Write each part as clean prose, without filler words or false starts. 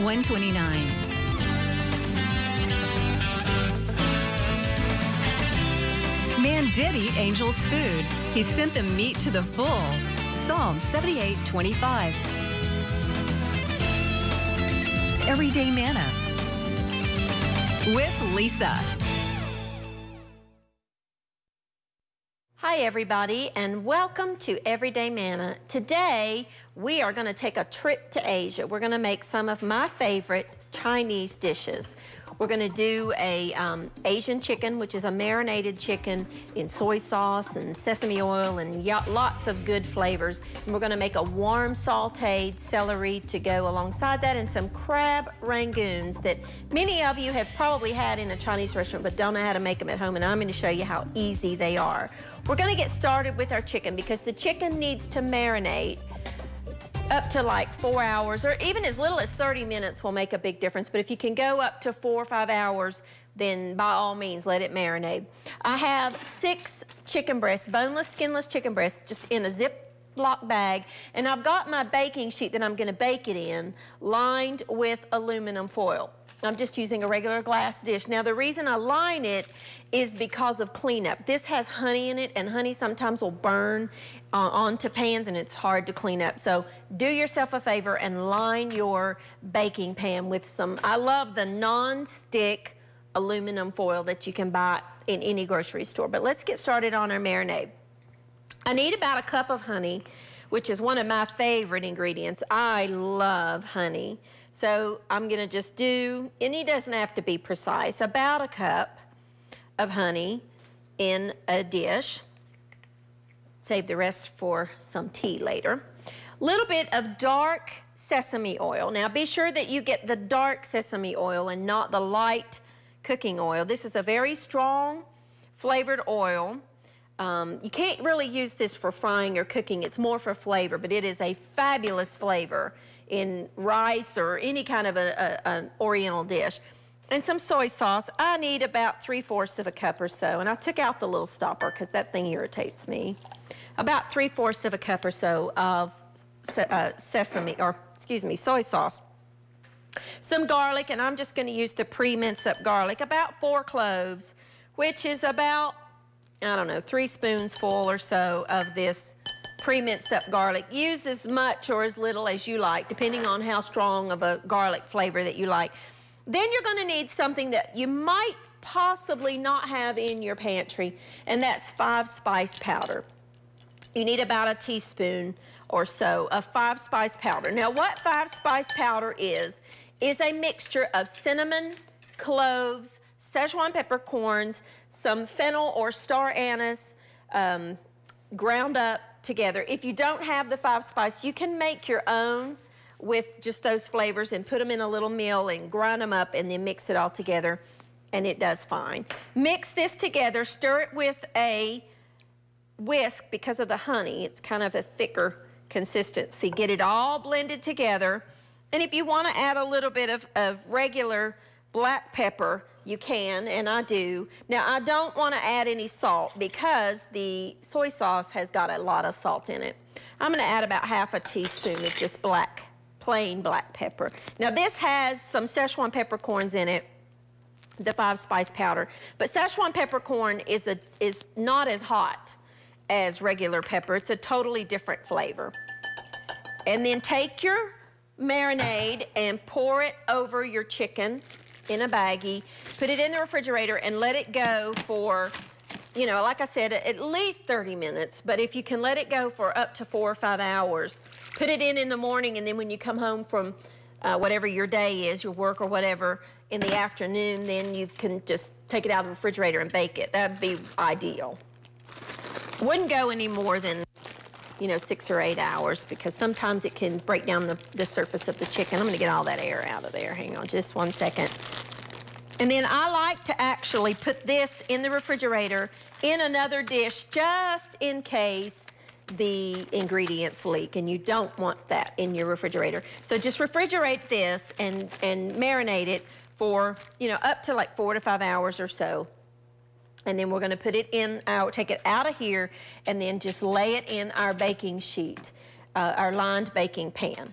$129. Man did eat Angel's food. He sent the meat to the full. Psalm 78:25. Everyday Manna with Lisa. Hi everybody, and welcome to Everyday Manna. Today we are going to take a trip to Asia. We're going to make some of my favorite Chinese dishes. We're going to do a Asian chicken, which is a marinated chicken in soy sauce and sesame oil and lots of good flavors. And we're going to make a warm sauteed celery to go alongside that, and some crab rangoons that many of you have probably had in a Chinese restaurant but don't know how to make them at home, and I'm going to show you how easy they are. We're going to get started with our chicken because the chicken needs to marinate up to like 4 hours, or even as little as 30 minutes will make a big difference. But if you can go up to 4 or 5 hours, then by all means let it marinate. I have 6 chicken breasts, boneless, skinless chicken breasts, just in a Ziploc bag, and I've got my baking sheet that I'm going to bake it in, lined with aluminum foil. I'm just using a regular glass dish. Now the reason I line it is because of cleanup. This has honey in it, and honey sometimes will burn onto pans, and it's hard to clean up. So do yourself a favor and line your baking pan with some, I love the non-stick aluminum foil that you can buy in any grocery store. But let's get started on our marinade. I need about a cup of honey, which is one of my favorite ingredients. I love honey. So I'm gonna just do, and it doesn't have to be precise, about a cup of honey in a dish. Save the rest for some tea later. Little bit of dark sesame oil. Now be sure that you get the dark sesame oil and not the light cooking oil. This is a very strong flavored oil. You can't really use this for frying or cooking. It's more for flavor, but it is a fabulous flavor in rice or any kind of an oriental dish. And some soy sauce. I need about 3/4 of a cup or so, and I took out the little stopper because that thing irritates me. About 3/4 of a cup or so of soy sauce. Some garlic, and I'm just going to use the pre-minced up garlic, about 4 cloves, which is about, I don't know, 3 spoonsful or so of this pre-minced up garlic. Use as much or as little as you like, depending on how strong of a garlic flavor that you like. Then you're going to need something that you might possibly not have in your pantry, and that's 5-spice powder. You need about a teaspoon or so of 5-spice powder. Now what 5-spice powder is a mixture of cinnamon, cloves, Szechuan peppercorns, some fennel or star anise, ground up together. If you don't have the 5-spice, you can make your own with just those flavors and put them in a little mill and grind them up and then mix it all together, and it does fine. Mix this together, stir it with a whisk because of the honey. It's kind of a thicker consistency. Get it all blended together, and if you want to add a little bit of regular black pepper, you can, and I do. Now, I don't want to add any salt because the soy sauce has got a lot of salt in it. I'm going to add about half a teaspoon of just plain black pepper. Now, this has some Szechuan peppercorns in it, the 5-spice powder, but Szechuan peppercorn is not as hot as regular pepper. It's a totally different flavor. And then take your marinade and pour it over your chicken in a baggie, put it in the refrigerator and let it go for, you know, like I said, at least 30 minutes, but if you can let it go for up to 4 or 5 hours, put it in the morning, and then when you come home from whatever your day is, your work or whatever, in the afternoon, then you can just take it out of the refrigerator and bake it. That'd be ideal. Wouldn't go any more than, you know, 6 or 8 hours because sometimes it can break down the surface of the chicken. I'm going to get all that air out of there. Hang on just 1 second. And then I like to actually put this in the refrigerator in another dish just in case the ingredients leak, and you don't want that in your refrigerator. So just refrigerate this and marinate it for, you know, up to like 4 to 5 hours or so. And then we're going to put it in, take it out of here, and then just lay it in our baking sheet, our lined baking pan.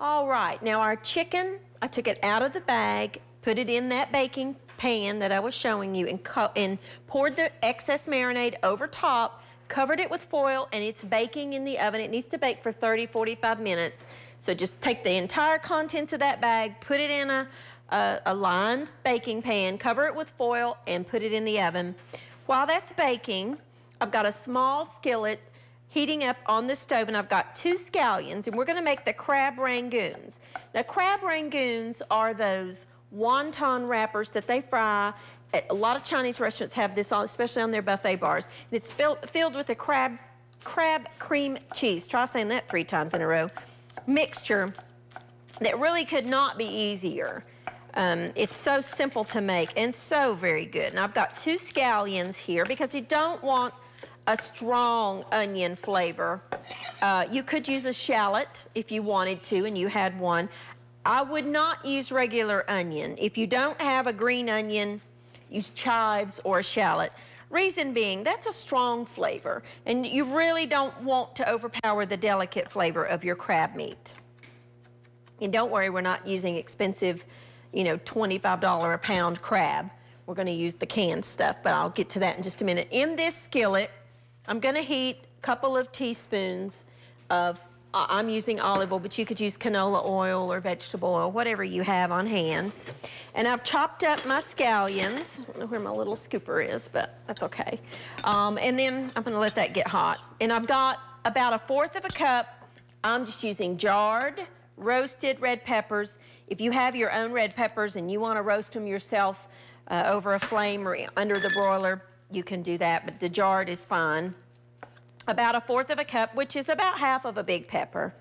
All right, now our chicken, I took it out of the bag, put it in that baking pan that I was showing you, and poured the excess marinade over top, covered it with foil, and it's baking in the oven. It needs to bake for 30, 45 minutes. So just take the entire contents of that bag, put it in a lined baking pan, cover it with foil, and put it in the oven. While that's baking, I've got a small skillet heating up on the stove, and I've got 2 scallions, and we're gonna make the crab rangoons. Now, crab rangoons are those wonton wrappers that they fry. A lot of Chinese restaurants have this on, especially on their buffet bars. And it's filled with a crab cream cheese. Try saying that 3 times in a row. Mixture that really could not be easier. It's so simple to make and so very good. And I've got 2 scallions here because you don't want a strong onion flavor. You could use a shallot if you wanted to and you had one. I would not use regular onion. If you don't have a green onion, use chives or a shallot. Reason being, that's a strong flavor, and you really don't want to overpower the delicate flavor of your crab meat. And don't worry, we're not using expensive, you know, $25 a pound crab. We're gonna use the canned stuff, but I'll get to that in just a minute. In this skillet, I'm gonna heat a couple of teaspoons of, I'm using olive oil, but you could use canola oil or vegetable oil, whatever you have on hand. And I've chopped up my scallions. I don't know where my little scooper is, but that's okay. And then I'm gonna let that get hot. And I've got about 1/4 of a cup. I'm just using jarred, roasted red peppers. If you have your own red peppers and you wanna roast them yourself over a flame or under the broiler, you can do that, but the jarred is fine. About 1/4 of a cup, which is about half of a big pepper.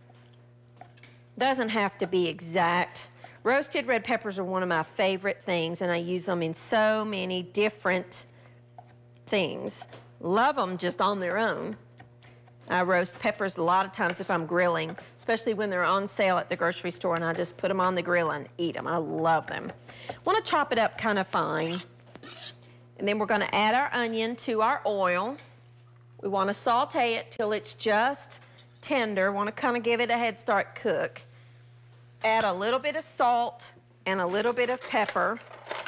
Doesn't have to be exact. Roasted red peppers are one of my favorite things, and I use them in so many different things. Love them just on their own. I roast peppers a lot of times if I'm grilling, especially when they're on sale at the grocery store, and I just put them on the grill and eat them. I love them. Want to chop it up kind of fine. And then we're going to add our onion to our oil. We want to saute it till it's just tender. Want to kind of give it a head start cook. Add a little bit of salt and a little bit of pepper.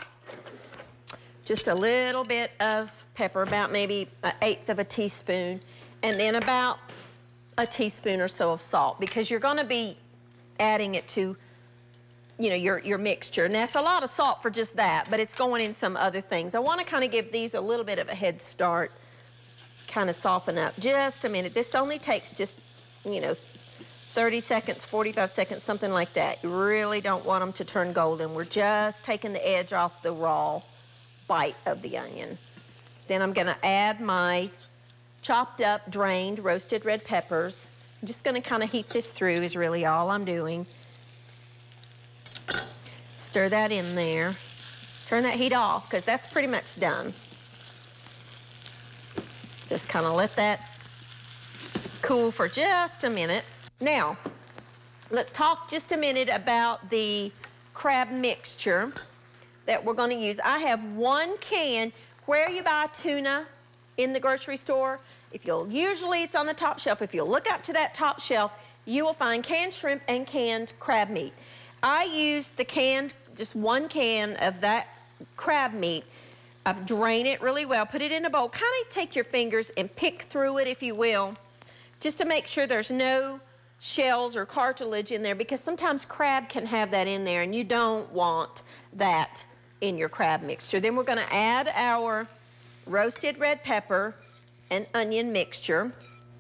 Just a little bit of pepper, about maybe 1/8 of a teaspoon. And then about a teaspoon or so of salt, because you're going to be adding it to, you know, your mixture. And that's a lot of salt for just that, but it's going in some other things. I want to kind of give these a little bit of a head start. Kind of soften up just a minute. This only takes just, you know, 30 seconds, 45 seconds, something like that. You really don't want them to turn golden. We're just taking the edge off the raw bite of the onion. Then I'm gonna add my chopped up, drained, roasted red peppers. I'm just gonna kind of heat this through is really all I'm doing. Stir that in there. Turn that heat off, because that's pretty much done. Just kind of let that cool for just a minute. Now, let's talk just a minute about the crab mixture that we're going to use. I have 1 can. Where you buy tuna in the grocery store, usually it's on the top shelf. If you'll look up to that top shelf, you will find canned shrimp and canned crab meat. I used the canned, just 1 can of that crab meat. Drain it really well, put it in a bowl. Kind of take your fingers and pick through it, if you will, just to make sure there's no shells or cartilage in there, because sometimes crab can have that in there, and you don't want that in your crab mixture. Then we're going to add our roasted red pepper and onion mixture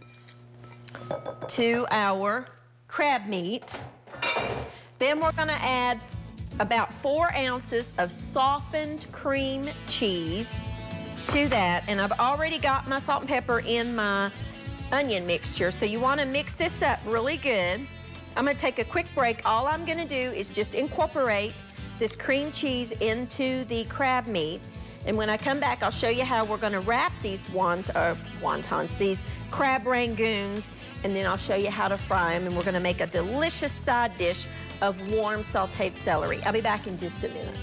to our crab meat. Then we're going to add about 4 ounces of softened cream cheese to that. And I've already got my salt and pepper in my onion mixture, so you want to mix this up really good. I'm going to take a quick break. All I'm going to do is just incorporate this cream cheese into the crab meat. And when I come back, I'll show you how we're going to wrap these wontons, these crab rangoons, and then I'll show you how to fry them. And we're going to make a delicious side dish of warm sauteed celery. I'll be back in just a minute.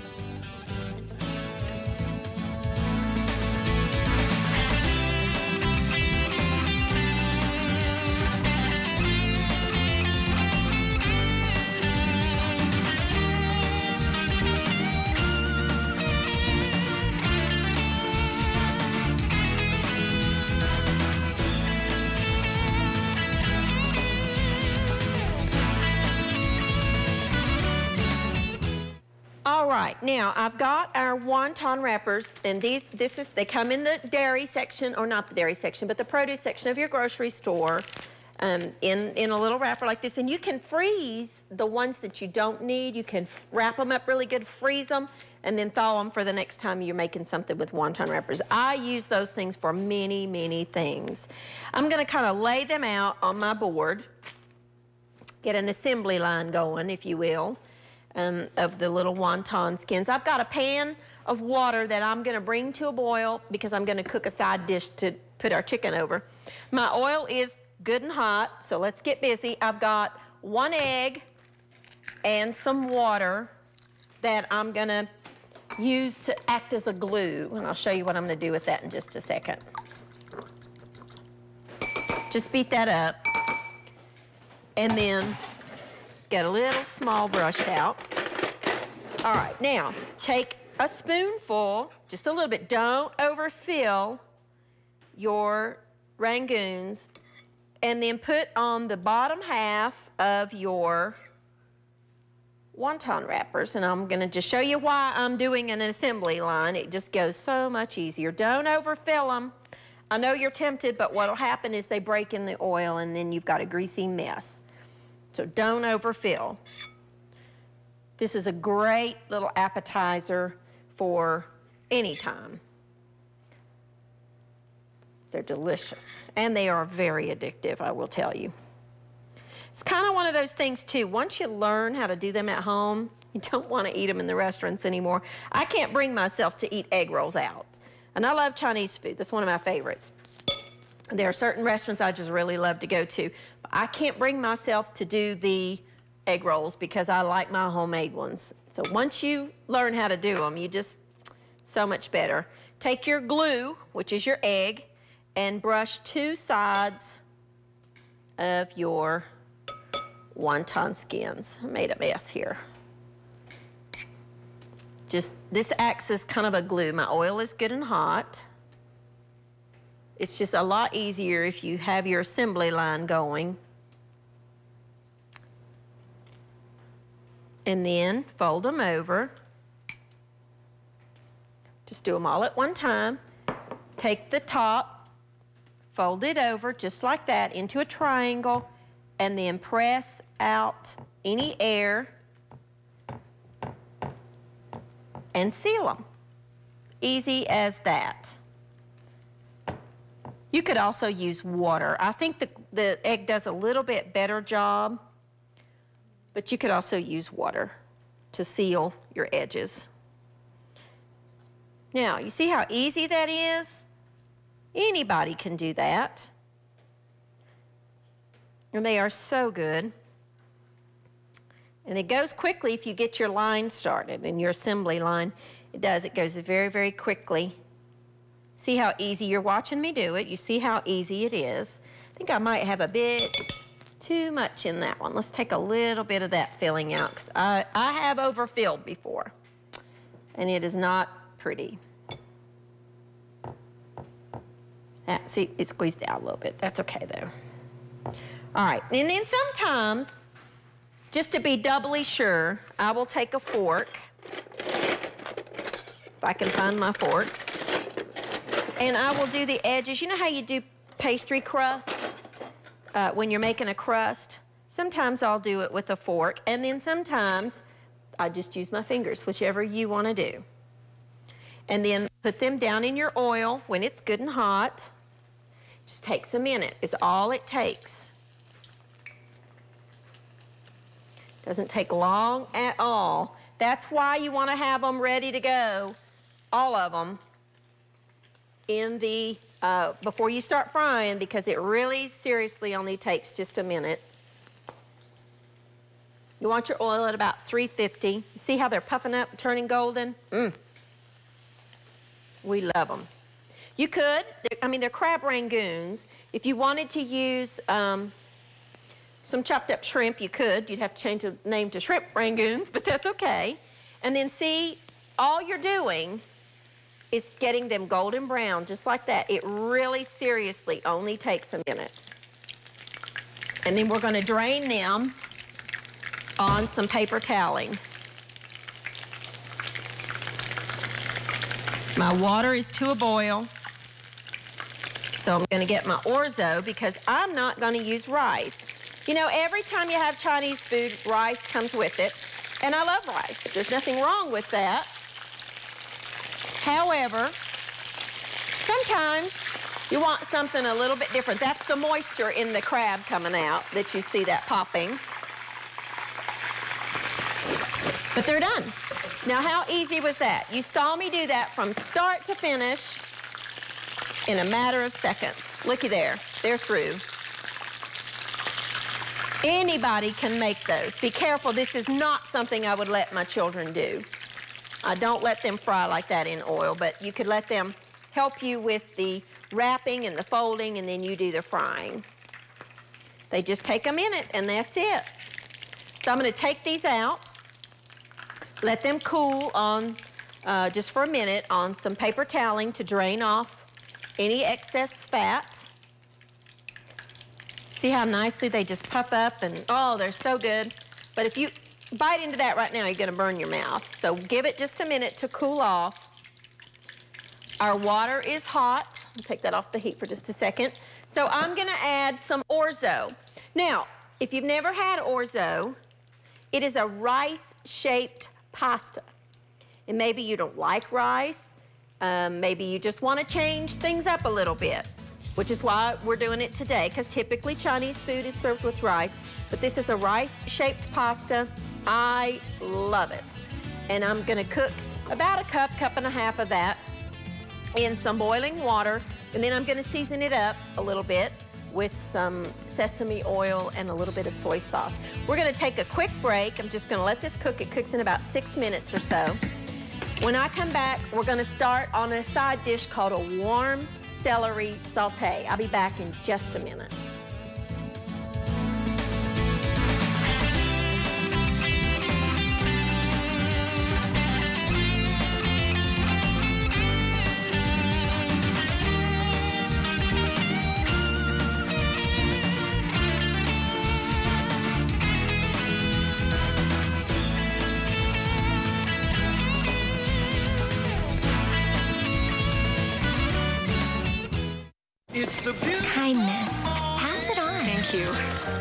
right, now I've got our wonton wrappers, and they come in the dairy section, or not the dairy section, but the produce section of your grocery store, in a little wrapper like this. And you can freeze the ones that you don't need. You can wrap them up really good, freeze them, and then thaw them for the next time you're making something with wonton wrappers. I use those things for many, many things. I'm gonna kind of lay them out on my board, get an assembly line going, if you will, of the little wonton skins. I've got a pan of water that I'm gonna bring to a boil because I'm gonna cook a side dish to put our chicken over. My oil is good and hot, so let's get busy. I've got 1 egg and some water that I'm gonna use to act as a glue, and I'll show you what I'm gonna do with that in just a second. Just beat that up, and then get a little small brush out. All right, now take a spoonful, just a little bit. Don't overfill your rangoons, and then put on the bottom half of your wonton wrappers. And I'm gonna just show you why I'm doing an assembly line. It just goes so much easier. Don't overfill them. I know you're tempted, but what'll happen is they break in the oil, and then you've got a greasy mess. So don't overfill. This is a great little appetizer for any time. They're delicious, and they are very addictive, I will tell you. It's kind of one of those things too, once you learn how to do them at home, you don't want to eat them in the restaurants anymore. I can't bring myself to eat egg rolls out. And I love Chinese food, that's one of my favorites. There are certain restaurants I just really love to go to. But I can't bring myself to do the egg rolls because I like my homemade ones. So once you learn how to do them, you just, so much better. Take your glue, which is your egg, and brush 2 sides of your wonton skins. I made a mess here. This acts as kind of a glue. My oil is good and hot. It's just a lot easier if you have your assembly line going. And then fold them over. Just do them all at one time. Take the top, fold it over just like that into a triangle, and then press out any air and seal them. Easy as that. You could also use water. I think the egg does a little bit better job, but you could also use water to seal your edges. Now, you see how easy that is? Anybody can do that. And they are so good. And it goes quickly if you get your line started, and your assembly line. It does, it goes very, very quickly. See how easy, you're watching me do it. You see how easy it is. I think I might have a bit too much in that one. Let's take a little bit of that filling out, because I have overfilled before, and it is not pretty. See, it squeezed out a little bit. That's okay, though. All right, and then sometimes, just to be doubly sure, I will take a fork, if I can find my forks, and I will do the edges. You know how you do pastry crust? When you're making a crust? Sometimes I'll do it with a fork, and then sometimes I just use my fingers, whichever you want to do. And then put them down in your oil when it's good and hot. Just takes a minute, is all it takes. Doesn't take long at all. That's why you want to have them ready to go, all of them, in the, before you start frying, because it really seriously only takes just a minute. You want your oil at about 350. See how they're puffing up, turning golden? We love them. You could, I mean, they're crab rangoons. If you wanted to use some chopped up shrimp, you could. You'd have to change the name to shrimp rangoons, but that's okay. And then see, all you're doing is getting them golden brown, just like that. It really seriously only takes a minute. And then we're gonna drain them on some paper toweling. My water is to a boil. So I'm gonna get my orzo because I'm not gonna use rice. You know, every time you have Chinese food, rice comes with it. And I love rice. There's nothing wrong with that. However, sometimes you want something a little bit different. That's the moisture in the crab coming out that you see that popping. But they're done. Now, how easy was that? You saw me do that from start to finish in a matter of seconds. Looky there, they're through. Anybody can make those. Be careful, this is not something I would let my children do. I don't let them fry like that in oil, but you could let them help you with the wrapping and the folding, and then you do the frying. They just take a minute, and that's it. So I'm gonna take these out, let them cool on, just for a minute, on some paper toweling to drain off any excess fat. See how nicely they just puff up, and oh, they're so good. But if you bite into that right now, you're gonna burn your mouth. So give it just a minute to cool off. Our water is hot. I'll take that off the heat for just a second. So I'm gonna add some orzo. Now, if you've never had orzo, it is a rice-shaped pasta. And maybe you don't like rice. Maybe you just want to change things up a little bit, which is why we're doing it today, because typically Chinese food is served with rice, but this is a rice-shaped pasta. I love it. And I'm gonna cook about a cup and a half of that in some boiling water, and then I'm gonna season it up a little bit with some sesame oil and a little bit of soy sauce. We're gonna take a quick break. I'm just gonna let this cook. It cooks in about 6 minutes or so. When I come back, we're gonna start on a side dish called a warm celery saute. I'll be back in just a minute. It's a beautiful kindness. Pass it on. Thank you.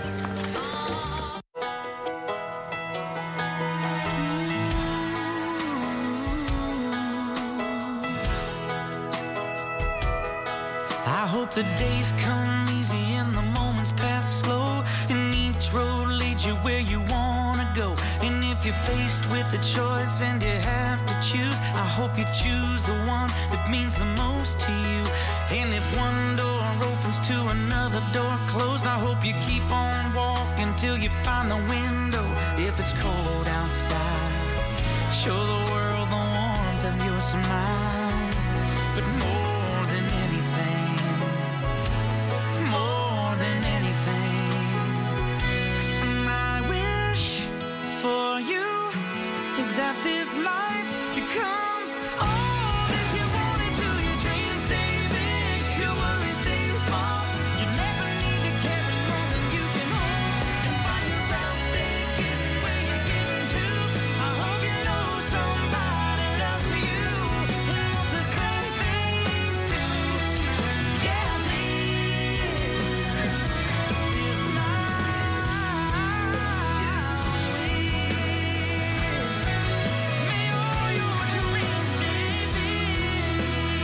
I hope the days come easy and the moments pass slow, and each road leads you where you wanna go. And if you're faced with a choice and you have to choose, I hope you choose the one that means the most to you. And if one door opens to another door closed, I hope you keep on walking till you find the window. If it's cold outside, show the world the warmth of your smile. But more than anything, my wish for you is that this life becomes all that you want it to. Your dreams stay big, your worries stay small. You never need to carry more than you can hold. And while you're out there getting where you're getting to, I hope you know somebody loves you and wants the same things too. Yeah, this is my wish. May all your dreams stay big.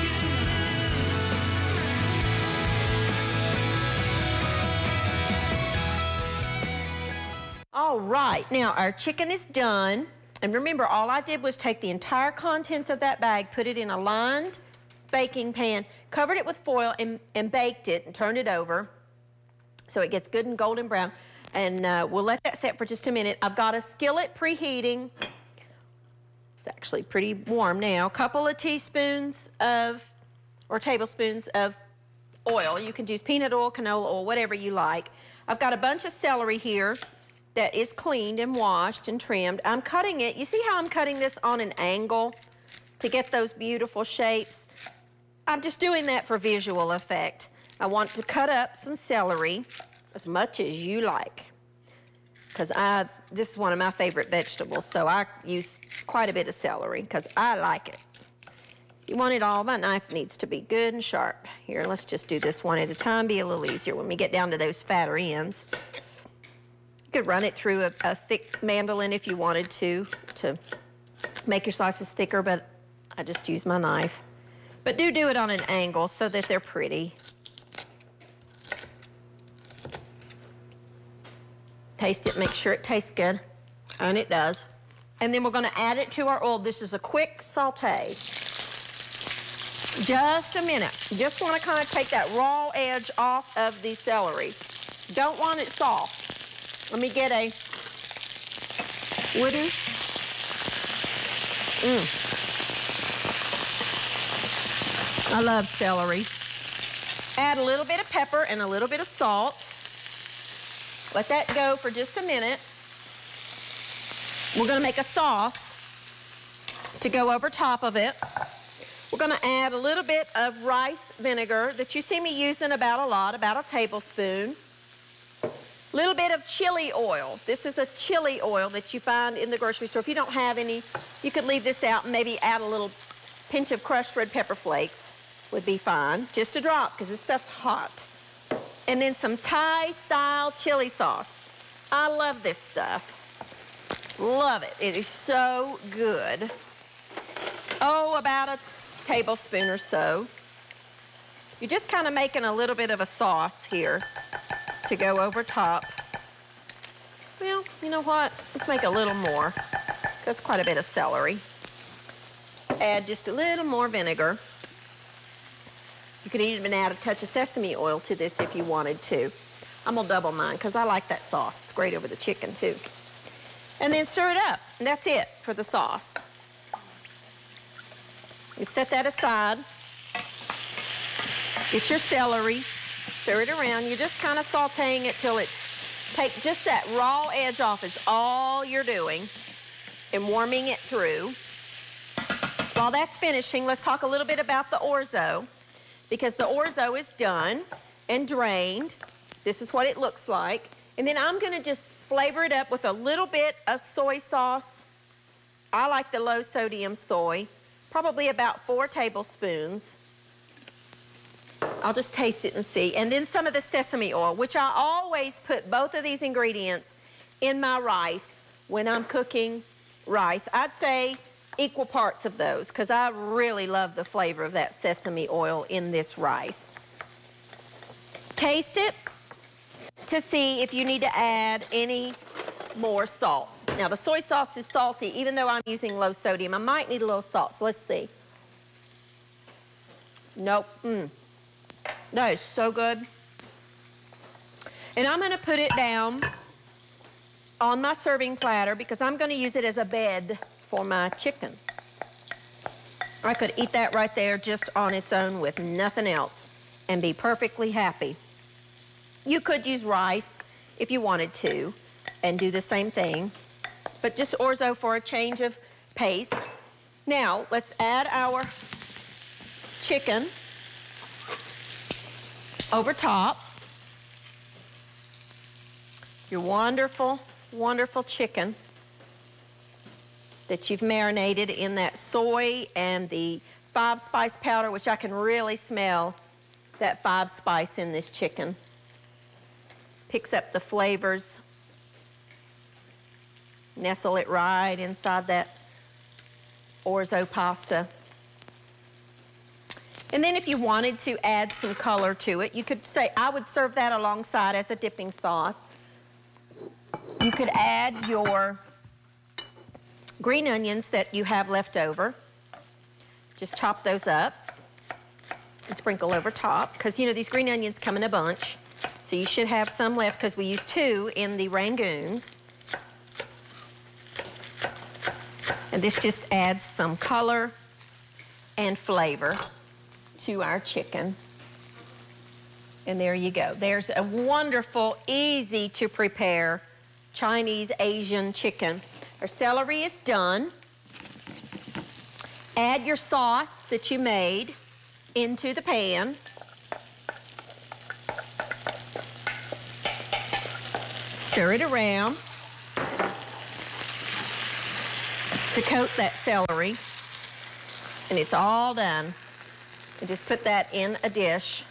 All right, now our chicken is done. And remember, all I did was take the entire contents of that bag, put it in a lined baking pan, covered it with foil, and baked it and turned it over so it gets good and golden brown. And we'll let that set for just a minute. I've got a skillet preheating. It's actually pretty warm now. A couple of teaspoons of, or tablespoons of oil. You can use peanut oil, canola oil, whatever you like. I've got a bunch of celery here that is cleaned and washed and trimmed. I'm cutting it. You see how I'm cutting this on an angle to get those beautiful shapes? I'm just doing that for visual effect. I want to cut up some celery as much as you like, because this is one of my favorite vegetables, so I use quite a bit of celery because I like it. You want it all, my knife needs to be good and sharp. Here, let's just do this one at a time, be a little easier when we get down to those fatter ends. You could run it through a thick mandolin if you wanted to make your slices thicker, but I just use my knife. But do it on an angle so that they're pretty. Taste it, make sure it tastes good, and it does. And then we're gonna add it to our oil. This is a quick saute. Just a minute. Just wanna kind of take that raw edge off of the celery. Don't want it soft. Let me get a wooden. I love celery. Add a little bit of pepper and a little bit of salt. Let that go for just a minute. We're gonna make a sauce to go over top of it. We're gonna add a little bit of rice vinegar that you see me using about a lot, about a tablespoon. A little bit of chili oil. This is a chili oil that you find in the grocery store. If you don't have any, you could leave this out and maybe add a little pinch of crushed red pepper flakes would be fine. Just a drop, because this stuff's hot. And then some Thai-style chili sauce. I love this stuff. Love it. It is so good. Oh, about a tablespoon or so. You're just kind of making a little bit of a sauce here to go over top. Well, you know what? Let's make a little more. That's quite a bit of celery. Add just a little more vinegar. You could even add a touch of sesame oil to this if you wanted to. I'm gonna double mine because I like that sauce. It's great over the chicken too. And then stir it up, and that's it for the sauce. You set that aside. Get your celery, stir it around. You're just kind of sauteing it till it's, take just that raw edge off is all you're doing, and warming it through. While that's finishing, let's talk a little bit about the orzo, because the orzo is done and drained. This is what it looks like. And then I'm gonna just flavor it up with a little bit of soy sauce. I like the low sodium soy, probably about 4 tablespoons. I'll just taste it and see. And then some of the sesame oil, which I always put both of these ingredients in my rice when I'm cooking rice. I'd say equal parts of those, because I really love the flavor of that sesame oil in this rice. Taste it to see if you need to add any more salt. Now, the soy sauce is salty, even though I'm using low sodium. I might need a little salt, so let's see. Nope. That is so good. And I'm gonna put it down on my serving platter because I'm gonna use it as a bed for my chicken. I could eat that right there just on its own with nothing else and be perfectly happy. You could use rice if you wanted to and do the same thing, but just orzo for a change of pace. Now, let's add our chicken over top. Your wonderful, wonderful chicken that you've marinated in that soy and the 5-spice powder, which I can really smell that 5-spice in this chicken. Picks up the flavors. Nestle it right inside that orzo pasta. And then if you wanted to add some color to it, you could say, I would serve that alongside as a dipping sauce. You could add your green onions that you have left over. Just chop those up and sprinkle over top, because you know these green onions come in a bunch. So you should have some left because we used 2 in the rangoons. And this just adds some color and flavor to our chicken. And there you go. There's a wonderful, easy to prepare Chinese Asian chicken. Our celery is done. Add your sauce that you made into the pan. Stir it around to coat that celery. And it's all done. And just put that in a dish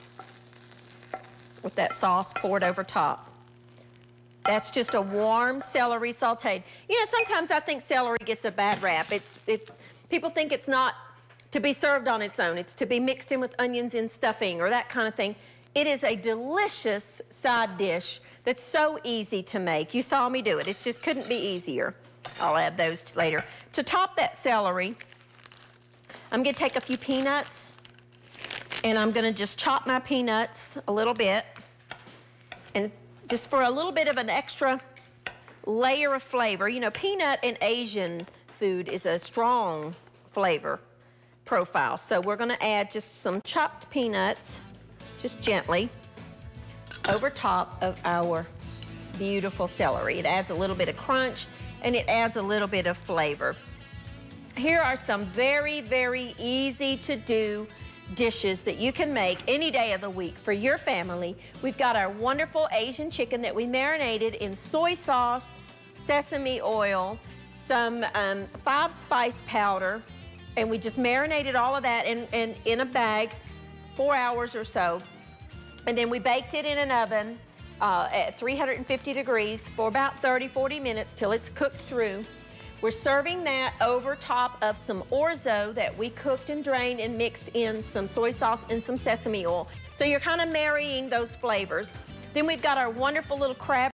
with that sauce poured over top. That's just a warm celery sauteed. You know, sometimes I think celery gets a bad rap. People think it's not to be served on its own. It's to be mixed in with onions and stuffing or that kind of thing. It is a delicious side dish that's so easy to make. You saw me do it. It just couldn't be easier. I'll add those later. To top that celery, I'm gonna take a few peanuts and I'm gonna just chop my peanuts a little bit, and just for a little bit of an extra layer of flavor. You know, peanut in Asian food is a strong flavor profile. So we're gonna add just some chopped peanuts, just gently, over top of our beautiful celery. It adds a little bit of crunch and it adds a little bit of flavor. Here are some very, very easy to do dishes that you can make any day of the week for your family. We've got our wonderful Asian chicken that we marinated in soy sauce, sesame oil, some 5-spice powder, and we just marinated all of that in a bag, 4 hours or so. And then we baked it in an oven at 350 degrees for about 30-40 minutes till it's cooked through. We're serving that over top of some orzo that we cooked and drained and mixed in some soy sauce and some sesame oil. So you're kind of marrying those flavors. Then we've got our wonderful little crab